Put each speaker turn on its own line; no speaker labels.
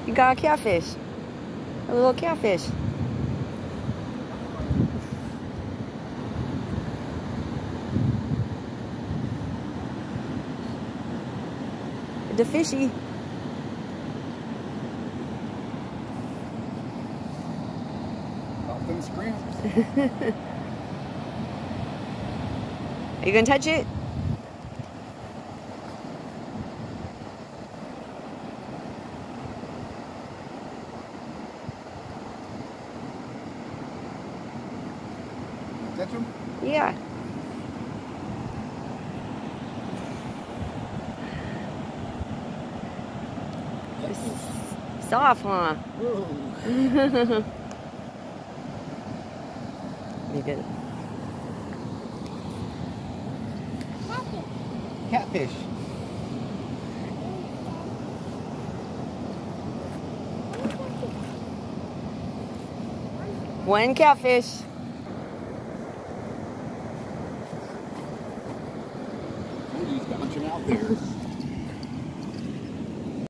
You got a catfish. A little catfish. The fishy.
Off them screams.
Are you gonna touch it?
Touch them?
Yeah. It's soft, huh? You good?
Catfish.
One catfish.
He's bouncing out there.